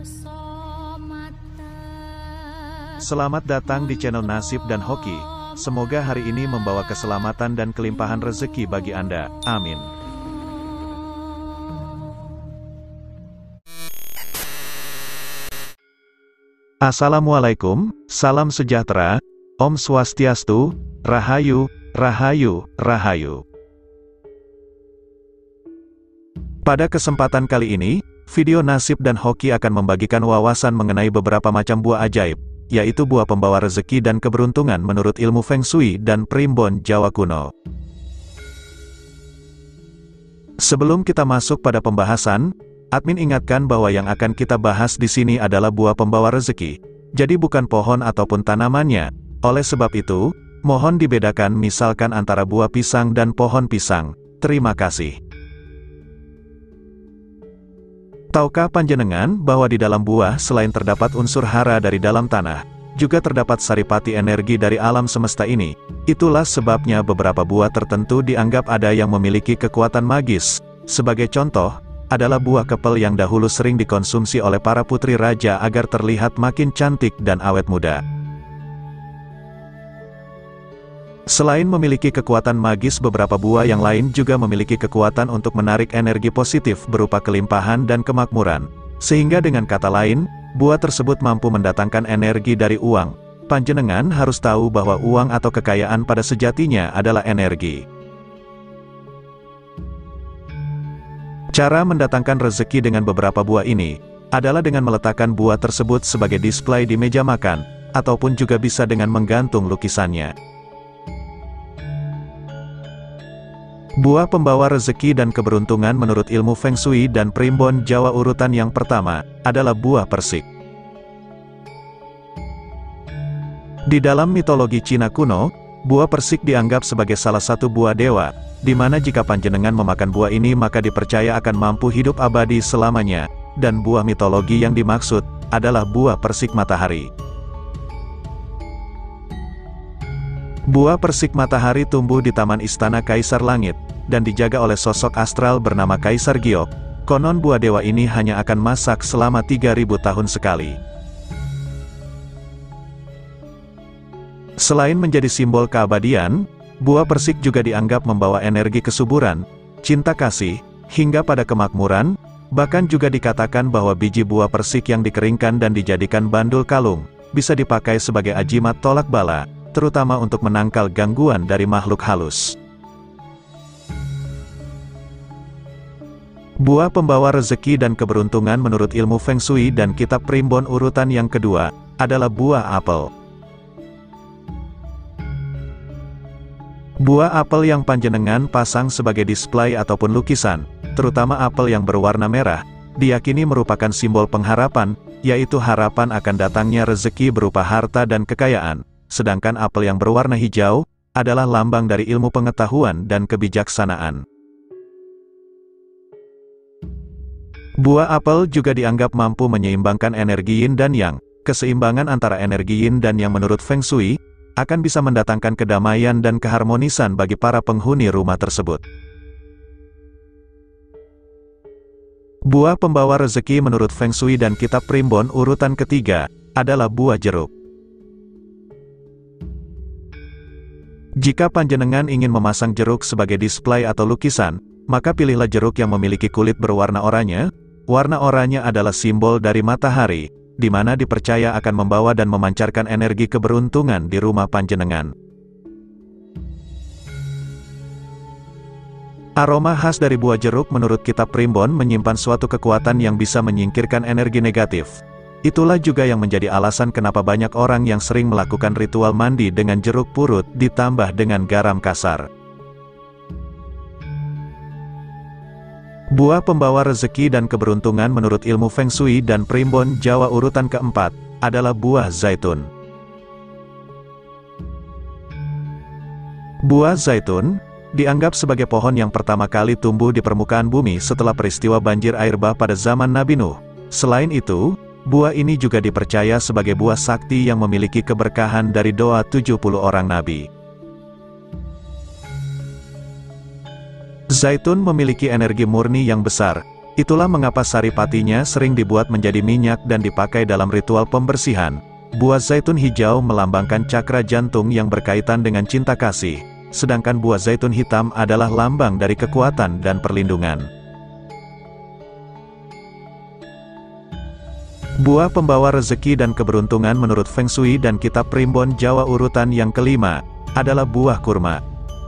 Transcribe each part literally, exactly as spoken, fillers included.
Selamat datang di channel Nasib dan Hoki. Semoga hari ini membawa keselamatan dan kelimpahan rezeki bagi Anda. Amin. Assalamualaikum, salam sejahtera, Om Swastiastu, Rahayu, Rahayu, Rahayu. Pada kesempatan kali ini, video Nasib dan Hoki akan membagikan wawasan mengenai beberapa macam buah ajaib, yaitu buah pembawa rezeki dan keberuntungan menurut ilmu Feng Shui dan primbon Jawa kuno. Sebelum kita masuk pada pembahasan, admin ingatkan bahwa yang akan kita bahas di sini adalah buah pembawa rezeki, jadi bukan pohon ataupun tanamannya. Oleh sebab itu, mohon dibedakan misalkan antara buah pisang dan pohon pisang. Terima kasih. Tahukah panjenengan bahwa di dalam buah selain terdapat unsur hara dari dalam tanah, juga terdapat saripati energi dari alam semesta ini? Itulah sebabnya beberapa buah tertentu dianggap ada yang memiliki kekuatan magis. Sebagai contoh, adalah buah kepel yang dahulu sering dikonsumsi oleh para putri raja agar terlihat makin cantik dan awet muda. Selain memiliki kekuatan magis, beberapa buah yang lain juga memiliki kekuatan untuk menarik energi positif berupa kelimpahan dan kemakmuran. Sehingga dengan kata lain, buah tersebut mampu mendatangkan energi dari uang. Panjenengan harus tahu bahwa uang atau kekayaan pada sejatinya adalah energi. Cara mendatangkan rezeki dengan beberapa buah ini adalah dengan meletakkan buah tersebut sebagai display di meja makan, ataupun juga bisa dengan menggantung lukisannya. Buah pembawa rezeki dan keberuntungan menurut ilmu Feng Shui dan primbon Jawa urutan yang pertama adalah buah persik. Di dalam mitologi Cina kuno, buah persik dianggap sebagai salah satu buah dewa, di mana jika panjenengan memakan buah ini maka dipercaya akan mampu hidup abadi selamanya, dan buah mitologi yang dimaksud adalah buah persik matahari. Buah persik matahari tumbuh di taman istana Kaisar Langit, dan dijaga oleh sosok astral bernama Kaisar Giok. Konon buah dewa ini hanya akan masak selama tiga ribu tahun sekali. Selain menjadi simbol keabadian, buah persik juga dianggap membawa energi kesuburan, cinta kasih, hingga pada kemakmuran. Bahkan juga dikatakan bahwa biji buah persik yang dikeringkan dan dijadikan bandul kalung, bisa dipakai sebagai ajimat tolak bala, terutama untuk menangkal gangguan dari makhluk halus. Buah pembawa rezeki dan keberuntungan menurut ilmu Feng Shui dan kitab primbon urutan yang kedua adalah buah apel. Buah apel yang panjenengan pasang sebagai display ataupun lukisan, terutama apel yang berwarna merah, diyakini merupakan simbol pengharapan, yaitu harapan akan datangnya rezeki berupa harta dan kekayaan. Sedangkan apel yang berwarna hijau adalah lambang dari ilmu pengetahuan dan kebijaksanaan. Buah apel juga dianggap mampu menyeimbangkan energi yin dan yang. Keseimbangan antara energi yin dan yang menurut Feng Shui akan bisa mendatangkan kedamaian dan keharmonisan bagi para penghuni rumah tersebut. Buah pembawa rezeki menurut Feng Shui dan kitab primbon urutan ketiga adalah buah jeruk. Jika panjenengan ingin memasang jeruk sebagai display atau lukisan, maka pilihlah jeruk yang memiliki kulit berwarna oranye. Warna oranye adalah simbol dari matahari, di mana dipercaya akan membawa dan memancarkan energi keberuntungan di rumah panjenengan. Aroma khas dari buah jeruk menurut kitab primbon menyimpan suatu kekuatan yang bisa menyingkirkan energi negatif. Itulah juga yang menjadi alasan kenapa banyak orang yang sering melakukan ritual mandi dengan jeruk purut ditambah dengan garam kasar. Buah pembawa rezeki dan keberuntungan menurut ilmu Feng Shui dan primbon Jawa urutan keempat adalah buah zaitun. Buah zaitun dianggap sebagai pohon yang pertama kali tumbuh di permukaan bumi setelah peristiwa banjir air bah pada zaman Nabi Nuh. Selain itu, buah ini juga dipercaya sebagai buah sakti yang memiliki keberkahan dari doa tujuh puluh orang nabi. Zaitun memiliki energi murni yang besar, Itulah mengapa saripatinya sering dibuat menjadi minyak dan dipakai dalam ritual pembersihan. Buah zaitun hijau melambangkan cakra jantung yang berkaitan dengan cinta kasih, sedangkan buah zaitun hitam adalah lambang dari kekuatan dan perlindungan. Buah pembawa rezeki dan keberuntungan menurut Feng Shui dan Kitab Primbon Jawa urutan yang kelima, adalah buah kurma.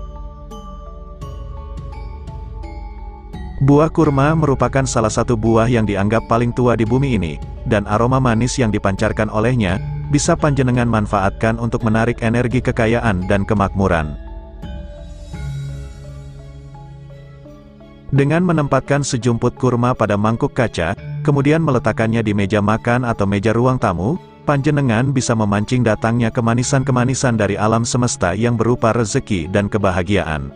Buah kurma merupakan salah satu buah yang dianggap paling tua di bumi ini, dan aroma manis yang dipancarkan olehnya, bisa panjenengan manfaatkan untuk menarik energi kekayaan dan kemakmuran. Dengan menempatkan sejumput kurma pada mangkuk kaca, kemudian meletakkannya di meja makan atau meja ruang tamu, panjenengan bisa memancing datangnya kemanisan-kemanisan dari alam semesta yang berupa rezeki dan kebahagiaan.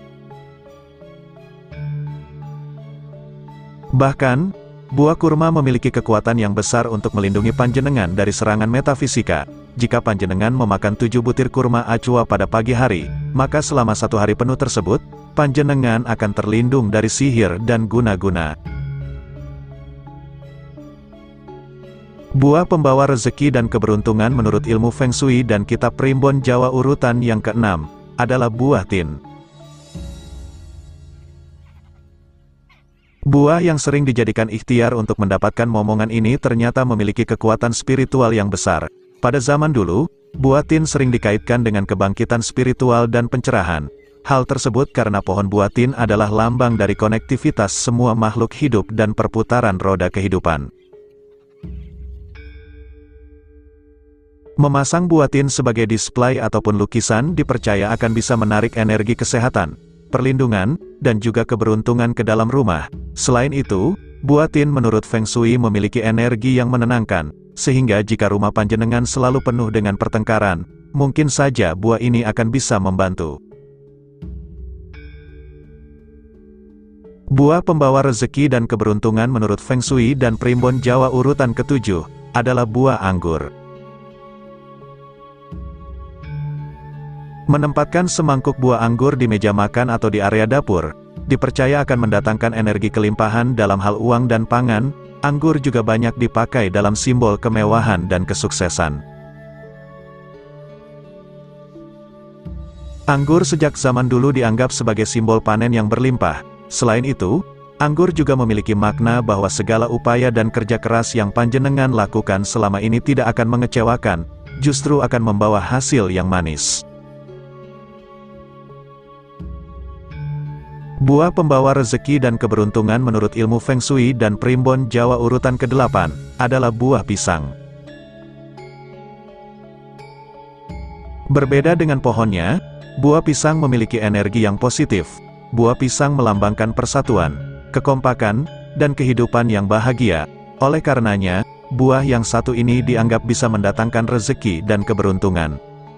Bahkan, buah kurma memiliki kekuatan yang besar untuk melindungi panjenengan dari serangan metafisika. Jika panjenengan memakan tujuh butir kurma acua pada pagi hari, maka selama satu hari penuh tersebut, panjenengan akan terlindung dari sihir dan guna-guna. Buah pembawa rezeki dan keberuntungan menurut ilmu Feng Shui dan Kitab Primbon Jawa urutan yang keenam, adalah buah tin. Buah yang sering dijadikan ikhtiar untuk mendapatkan momongan ini ternyata memiliki kekuatan spiritual yang besar. Pada zaman dulu, buah tin sering dikaitkan dengan kebangkitan spiritual dan pencerahan. Hal tersebut karena pohon buah tin adalah lambang dari konektivitas semua makhluk hidup dan perputaran roda kehidupan. Memasang buah tin sebagai display ataupun lukisan dipercaya akan bisa menarik energi kesehatan, perlindungan, dan juga keberuntungan ke dalam rumah. Selain itu, buah tin menurut Feng Shui memiliki energi yang menenangkan, sehingga jika rumah panjenengan selalu penuh dengan pertengkaran, mungkin saja buah ini akan bisa membantu. Buah pembawa rezeki dan keberuntungan menurut Feng Shui dan Primbon Jawa urutan ketujuh, adalah buah anggur. Menempatkan semangkuk buah anggur di meja makan atau di area dapur, dipercaya akan mendatangkan energi kelimpahan dalam hal uang dan pangan. Anggur juga banyak dipakai dalam simbol kemewahan dan kesuksesan. Anggur sejak zaman dulu dianggap sebagai simbol panen yang berlimpah. Selain itu, anggur juga memiliki makna bahwa segala upaya dan kerja keras yang panjenengan lakukan selama ini tidak akan mengecewakan, justru akan membawa hasil yang manis. Buah pembawa rezeki dan keberuntungan menurut ilmu Feng Shui dan Primbon Jawa urutan kedelapan, adalah buah pisang. Berbeda dengan pohonnya, buah pisang memiliki energi yang positif. Buah pisang melambangkan persatuan, kekompakan, dan kehidupan yang bahagia. Oleh karenanya, buah yang satu ini dianggap bisa mendatangkan rezeki dan keberuntungan.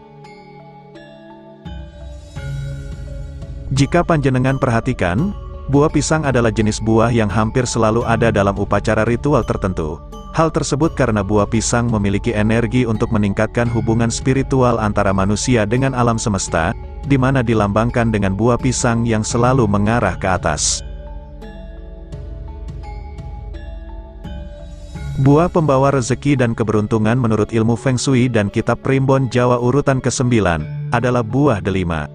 Jika panjenengan perhatikan, buah pisang adalah jenis buah yang hampir selalu ada dalam upacara ritual tertentu. Hal tersebut karena buah pisang memiliki energi untuk meningkatkan hubungan spiritual antara manusia dengan alam semesta, di mana dilambangkan dengan buah pisang yang selalu mengarah ke atas. Buah pembawa rezeki dan keberuntungan menurut ilmu Feng Shui dan Kitab Primbon Jawa urutan kesembilan, adalah buah delima.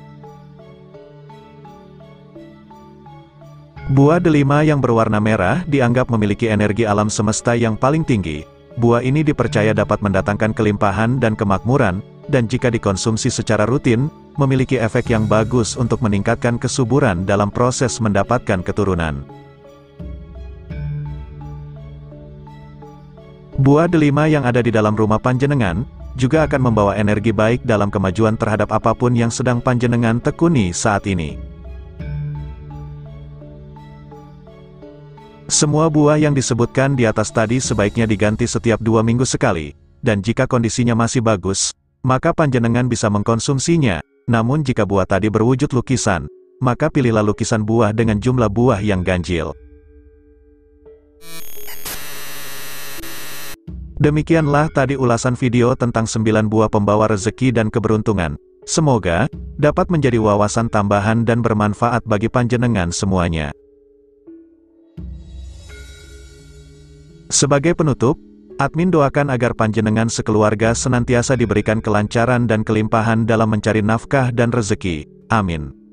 Buah delima yang berwarna merah dianggap memiliki energi alam semesta yang paling tinggi. Buah ini dipercaya dapat mendatangkan kelimpahan dan kemakmuran, dan jika dikonsumsi secara rutin, memiliki efek yang bagus untuk meningkatkan kesuburan dalam proses mendapatkan keturunan. Buah delima yang ada di dalam rumah panjenengan, juga akan membawa energi baik dalam kemajuan terhadap apapun yang sedang panjenengan tekuni saat ini. Semua buah yang disebutkan di atas tadi sebaiknya diganti setiap dua minggu sekali, dan jika kondisinya masih bagus, maka panjenengan bisa mengkonsumsinya. Namun jika buah tadi berwujud lukisan, maka pilihlah lukisan buah dengan jumlah buah yang ganjil. Demikianlah tadi ulasan video tentang sembilan buah pembawa rezeki dan keberuntungan. Semoga dapat menjadi wawasan tambahan dan bermanfaat bagi panjenengan semuanya. Sebagai penutup, admin doakan agar panjenengan sekeluarga senantiasa diberikan kelancaran dan kelimpahan dalam mencari nafkah dan rezeki. Amin.